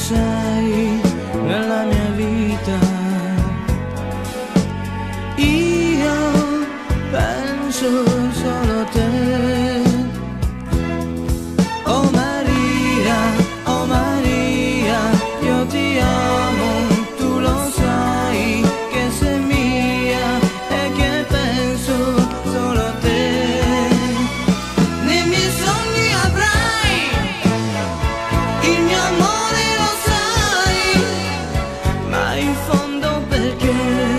sei nella mia vita. Io penso solo a te. Oh Maria, io ti amo, tu lo sai che sei mia e che penso solo a te. Nei miei sogni avrai il mio amore, lo sai, ma in fondo perché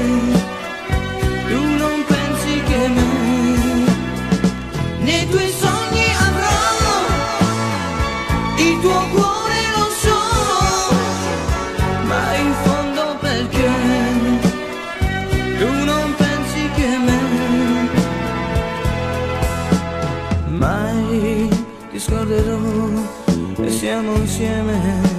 tu non pensi che me. Nei tuoi sogni avrò il tuo cuore, lo so, ma in fondo perché tu non pensi che me. Mai ti scorderò e siamo insieme